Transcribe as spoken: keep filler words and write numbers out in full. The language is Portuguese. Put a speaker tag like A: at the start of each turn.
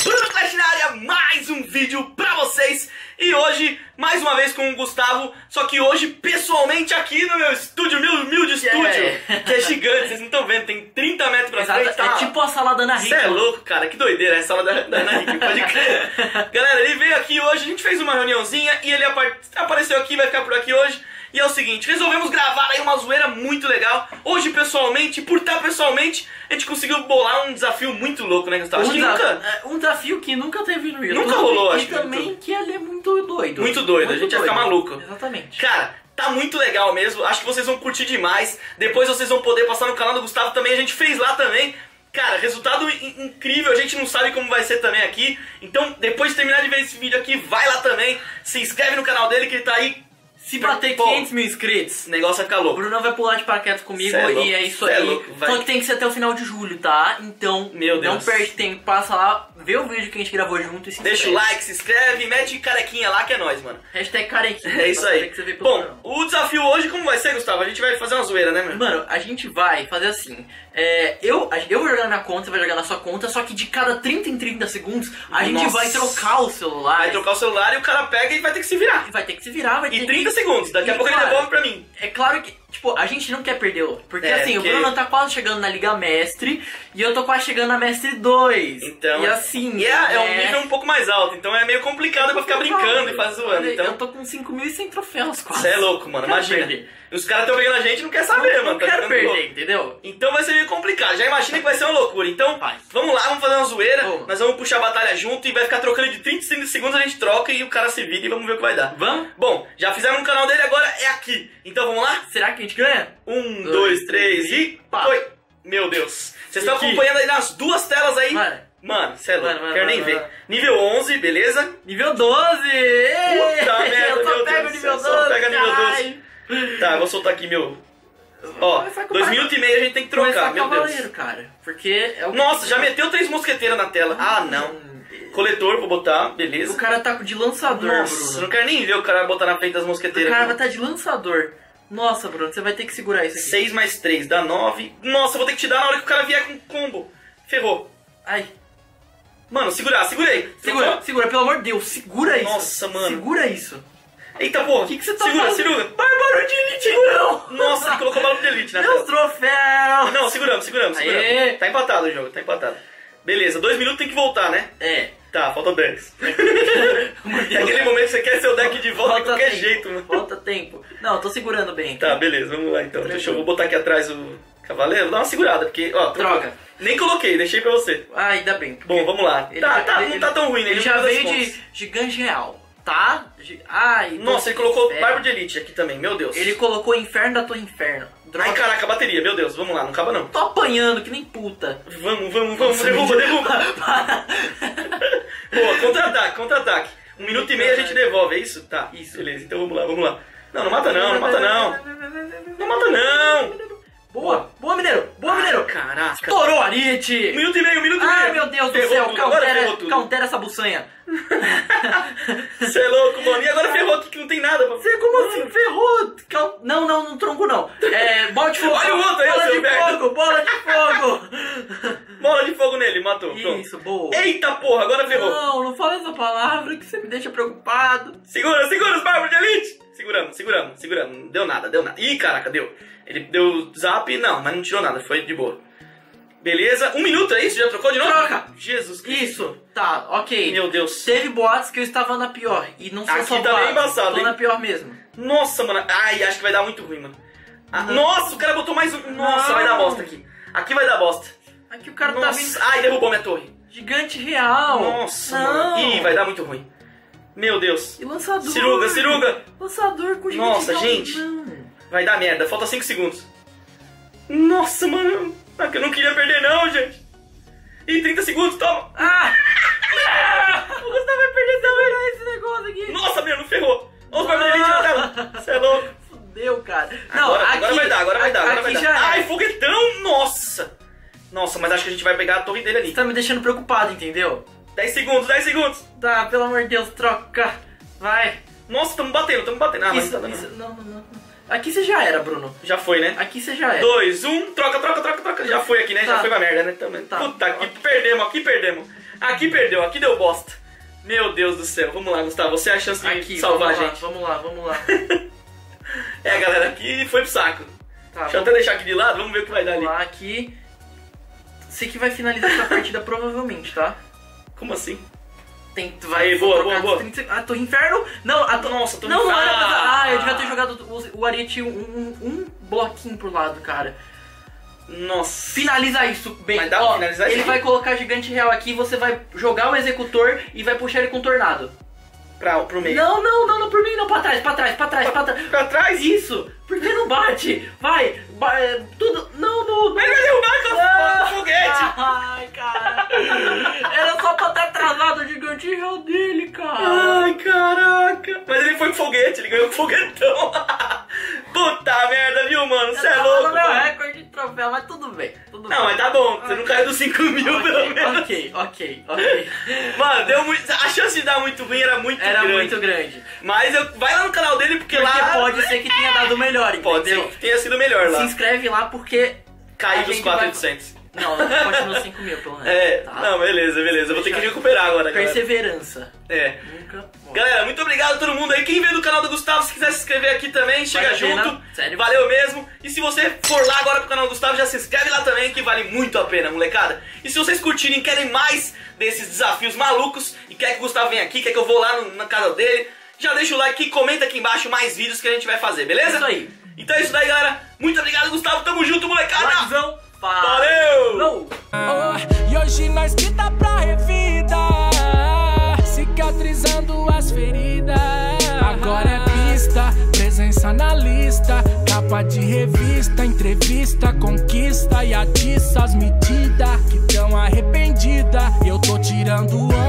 A: Bruno Clash na área, mais um vídeo pra vocês. E hoje, mais uma vez com o Gustavo, só que hoje pessoalmente aqui no meu estúdio, meu humilde estúdio, yeah. Que é gigante, vocês não estão vendo, tem trinta metros pra
B: Exato,
A: frente. Tá?
B: É tipo a sala da Ana Hickman.
A: Você é louco, cara, que doideira, é a sala da, da Ana Hickman, pode crer. Galera, ele veio aqui hoje, a gente fez uma reuniãozinha e ele apareceu aqui, vai ficar por aqui hoje. E é o seguinte, resolvemos gravar aí uma zoeira muito legal. Hoje, pessoalmente, por estar pessoalmente, a gente conseguiu bolar um desafio muito louco, né, Gustavo?
B: Um,
A: Acho que
B: desafio,
A: nunca...
B: um desafio que nunca teve no YouTube.
A: Nunca rolou,
B: e
A: acho que
B: também
A: YouTube.
B: que ele é muito doido.
A: Muito doido,
B: muito
A: a gente
B: doido.
A: ia ficar maluco.
B: Exatamente.
A: Cara, tá muito legal mesmo, acho que vocês vão curtir demais. Depois vocês vão poder passar no canal do Gustavo também, a gente fez lá também. Cara, resultado incrível, a gente não sabe como vai ser também aqui. Então, depois de terminar de ver esse vídeo aqui, vai lá também, se inscreve no canal dele que ele tá aí.
B: Se bater
A: Pô,
B: quinhentos mil inscritos,
A: o negócio vai ficar
B: o
A: louco.
B: Bruno vai pular de paraquedas comigo
A: Cê é louco,
B: e é isso
A: cê é
B: aí.
A: louco, vai.
B: Só que tem que ser até o final de julho, tá? Então,
A: Meu Deus.
B: não perde tempo, passa lá, vê o vídeo que a gente gravou junto e se
A: Deixa o
B: inscreve.
A: like, se inscreve, mete carequinha lá que é nóis, mano.
B: Hashtag carequinha.
A: É isso
B: pra
A: aí.
B: saber que você veio pelo
A: Bom,
B: canal.
A: o desafio hoje como vai ser, Gustavo? A gente vai fazer uma zoeira, né, meu?
B: Mano, a gente vai fazer assim, é, eu, eu vou jogar na minha conta, você vai jogar na sua conta, só que de cada trinta em trinta segundos a gente
A: Nossa.
B: vai trocar o celular.
A: Vai trocar o celular e o cara pega e vai ter que se virar.
B: Vai ter que se virar, vai ter
A: E trinta
B: que...
A: segundos, daqui a
B: E,
A: pouco ele
B: claro,
A: devolve pra mim.
B: É claro que, tipo, a gente não quer perder outro. Porque
A: É,
B: assim,
A: porque-
B: o Bruno tá quase chegando na Liga Mestre e eu tô quase chegando na Mestre dois.
A: Então,
B: e assim,
A: E é, é um
B: né?
A: nível um pouco mais alto, então é meio complicado pra ficar brincando e fazer zoando.
B: Olha,
A: Então,
B: eu tô com cinco mil e cem troféus quase.
A: você é louco, mano,
B: Quero
A: imagina.
B: perder.
A: Os caras tão pegando a gente e não quer saber,
B: Eu
A: mano.
B: não
A: tá
B: quero
A: ficando
B: perder,
A: louco.
B: entendeu?
A: Então vai ser meio complicado, já imagina que vai ser uma loucura. Então,
B: Vai.
A: vamos lá, vamos fazer uma zoeira,
B: Vamos.
A: nós vamos puxar a batalha junto e vai ficar trocando de trinta em segundos, a gente troca e o cara se vira e vamos ver o que vai dar.
B: Vamos?
A: Bom, já fizemos no canal dele, agora é aqui. Então vamos lá?
B: Será que a gente ganha?
A: Um,
B: Dois,
A: dois, três e...
B: pá.
A: Foi! Meu Deus. Vocês estão
B: Aqui.
A: acompanhando aí nas duas telas aí?
B: Mano.
A: Mano, cê é louco,
B: Mano, mano,
A: quero nem
B: mano,
A: ver.
B: mano.
A: Nível onze, beleza?
B: Nível doze! Ê!
A: Puta merda,
B: eu só
A: meu
B: pego
A: Deus do
B: nível
A: céu, só
B: doze,
A: pega nível doze.
B: caralho.
A: Tá, eu vou soltar aqui meu... Ó,
B: Começar com
A: dois
B: o
A: minutos e meio a gente tem que trocar,
B: Começar
A: meu
B: cavaleiro,
A: Deus.
B: cara. Porque é o que-
A: Nossa, já meteu três mosqueteiros na tela. Ah, não. Coletor, vou botar, beleza.
B: O cara tá de lançador,
A: Nossa,
B: Bruno.
A: não quero nem ver o cara botar na frente das
B: O
A: mosqueteiras.
B: cara vai estar de lançador. Nossa, Bruno, você vai ter que segurar isso aqui.
A: seis mais três dá nove. Nossa, eu vou ter que te dar na hora que o cara vier com combo. Ferrou.
B: Ai.
A: Mano, segurar, segurei.
B: Segura,
A: Trocou?
B: segura, pelo amor de Deus, segura isso.
A: Nossa, mano.
B: Segura isso.
A: Eita porra.
B: O que, que você tá
A: Segura,
B: fazendo?
A: segura.
B: Bárbaro de elite, não!
A: Nossa, ele colocou bala de elite na
B: Meus
A: tela.
B: troféus!
A: Não, seguramos, seguramos, seguramos.
B: Aê.
A: Tá empatado o jogo, tá empatado. Beleza, dois minutos tem que voltar, né?
B: É.
A: Tá, falta dez.
B: Meu
A: É
B: Deus.
A: aquele momento que você quer seu deck de volta de
B: Falta
A: qualquer
B: tempo,
A: jeito, mano.
B: Falta tempo. Não, eu tô segurando bem.
A: Tá, beleza, vamos lá então. Deixa eu vou botar aqui atrás o cavaleiro. Vou dar uma segurada, porque, ó, trocou.
B: Troca.
A: Nem coloquei, deixei pra você.
B: Ah, ainda bem. porque
A: Bom, vamos lá.
B: ele
A: Tá,
B: já-
A: tá,
B: ele-
A: não tá tão ruim, né?
B: Ele
A: no
B: já
A: final das
B: veio
A: contas.
B: de gigante real, tá? Gi- Ai,
A: Nossa, ele colocou barba de elite aqui também, meu Deus.
B: Ele colocou Inferno da Torre Inferno. Droga.
A: Ai, caraca, a bateria, meu Deus, vamos lá, não acaba não.
B: Tô apanhando que nem puta.
A: Vamos, vamos, vamos,
B: Nossa,
A: derruba,
B: me-
A: derruba. Boa, contra-ataque, contra-ataque. Um minuto e meio a gente devolve, é isso? Tá,
B: Isso.
A: beleza, então vamos lá, vamos lá. Não, não mata não, não mata não. Não mata não.
B: Boa, boa Mineiro, boa Mineiro.
A: Caraca.
B: Estourou Arite.
A: Um minuto e meio, um minuto e meio.
B: Ai meu Deus do
A: Ferrou
B: céu,
A: tudo, agora ferrou
B: countera,
A: tudo.
B: countera essa buçanha.
A: Você é louco, mano. E agora ferrou aqui que não tem nada pra...
B: Você como assim? Ferrou! Cal- Não, não, não tronco não. É, bola de fogo.
A: Olha o outro aí,
B: bola
A: seu
B: de
A: merda.
B: fogo, bola de fogo.
A: Bola de fogo nele, matou. Pronto.
B: Isso, boa.
A: Eita porra, agora ferrou.
B: Não, não fala essa palavra que você me deixa preocupado.
A: Segura, segura os bárbaros de elite. Seguramos, seguramos, seguramos. Não deu nada, deu nada. Ih, caraca, deu. Ele deu zap, não, mas não tirou nada, foi de boa. Beleza, um minuto, é isso? Já trocou de novo?
B: Troca.
A: Jesus Cristo.
B: Isso, tá, ok.
A: Meu Deus.
B: Teve boatos que eu estava na pior. E não são
A: Aqui
B: só
A: tá
B: boatos.
A: bem embaçado,
B: Tô
A: hein?
B: na pior mesmo.
A: Nossa, mano. Ai, acho que vai dar muito ruim, mano. Ah,
B: Não.
A: nossa, o cara botou mais um. Nossa,
B: Não.
A: vai dar bosta aqui. Aqui vai dar bosta.
B: Aqui o cara tá vindo
A: Nossa, ai, derrubou minha torre.
B: gigante real.
A: Nossa,
B: não.
A: mano. Ih, vai dar muito ruim. Meu Deus.
B: E lançador.
A: Ciruga, ciruga.
B: Lançador com gigante
A: Nossa,
B: real.
A: gente.
B: Não.
A: Vai dar merda, falta cinco segundos. Nossa, mano. Ah, que eu não queria perder não, gente. Ih, trinta segundos, toma.
B: Ah! O Gustavo vai perder também esse negócio aqui.
A: Nossa, meu, não ferrou. Olha os barbos de elite na tela. Você é louco.
B: Fudeu, cara. Não,
A: Agora,
B: aqui,
A: agora vai dar, agora vai dar, agora
B: aqui
A: vai
B: já
A: dar.
B: é.
A: Ai, foguetão, nossa. Nossa, mas acho que a gente vai pegar a torre dele ali.
B: Você tá me deixando preocupado, entendeu?
A: dez segundos, dez segundos.
B: Tá, pelo amor de Deus, troca. Vai.
A: Nossa, tamo batendo, tamo batendo. Ah, mas
B: Isso,
A: não tá dando.
B: isso, não, não, não. Aqui você já era, Bruno.
A: Já foi, né?
B: Aqui você já era.
A: dois, um, troca, troca, troca, troca. Já foi aqui, né? Já
B: Tá.
A: foi pra merda, né? Também.
B: Tá.
A: Puta que perdemos, aqui perdemos. Aqui perdeu, aqui deu bosta. Meu Deus do céu. Vamos lá, Gustavo. Você é a chance de
B: Aqui,
A: salvar a
B: vamos lá,
A: gente.
B: Vamos lá, vamos lá.
A: É, galera, aqui foi pro saco.
B: Tá,
A: Deixa eu até deixar aqui de lado, vamos ver o que vai dar ali.
B: Vamos lá, aqui. Você que vai finalizar essa partida provavelmente, tá?
A: Como assim?
B: Tem, tu vai
A: Aí, boa,
B: trocar
A: boa, boa.
B: trinta segundos. Ah, Torre Inferno? Não, a to...
A: Nossa, Torre
B: não, não
A: Inferno.
B: era pra... Ah, eu devia ter jogado o, o Ariete um, um, um bloquinho pro lado, cara.
A: Nossa.
B: Finaliza isso bem.
A: Mas dá pra
B: Ó,
A: finalizar
B: ele
A: isso?
B: vai colocar gigante real aqui, você vai jogar o executor e vai puxar ele com tornado.
A: Pra, pro meio.
B: Não, não, não, não, por mim não, pra trás, pra trás, pra trás, pra trás.
A: Pra trás?
B: Isso! Por que não bate? Vai! Ba é, tudo. Não, não, não.
A: Ele vai derrubar com
B: Ah,
A: o foguete!
B: Ai, cara. Era só pra ter atrasado o gigante real dele, cara.
A: Ai, caraca! Mas ele foi com foguete, ele ganhou com foguetão! Puta merda, viu, mano? Você é
B: Eu tava
A: louco!
B: no meu
A: mano.
B: recorde de troféu, mas tudo bem. Tudo
A: Não,
B: bem.
A: mas tá bom, você não caiu dos cinco mil, pelo
B: Ok,
A: menos.
B: ok, ok, ok.
A: Mano, deu muito. A chance de dar muito ruim era muito
B: Era
A: grande.
B: muito grande.
A: Mas eu, vai lá no canal dele, porque,
B: Porque
A: lá.
B: pode ser que tenha dado melhor, entendeu?
A: Pode ser que tenha sido melhor lá.
B: Se inscreve lá porque...
A: Caiu
B: a
A: dos
B: gente
A: quatro mil e
B: vai-
A: oitocentos.
B: Não, continua cinco mil, pelo menos.
A: É,
B: tá?
A: não, beleza, beleza. Eu vou ter que recuperar agora, galera.
B: Perseverança.
A: É.
B: Nunca...
A: Galera, muito obrigado a todo mundo aí. Quem veio do canal do Gustavo, se quiser se inscrever aqui também, chega
B: Vale a pena,
A: junto.
B: sério.
A: Valeu mesmo. E se você for lá agora pro canal do Gustavo, já se inscreve lá também, que vale muito a pena, molecada. E se vocês curtirem e querem mais desses desafios malucos e quer que o Gustavo venha aqui, quer que eu vou lá no, na casa dele, já deixa o like e comenta aqui embaixo mais vídeos que a gente vai fazer, beleza?
B: Isso aí.
A: Então é isso daí, galera. Muito obrigado, Gustavo. Tamo junto, molecada.
B: Likezão.
A: Valeu!
B: Não.
C: Oh, e hoje nós que tá pra revida, cicatrizando as feridas. Agora é pista, presença na lista, capa de revista, entrevista, conquista e atiça as medidas que tão arrependida. Eu tô tirando onda.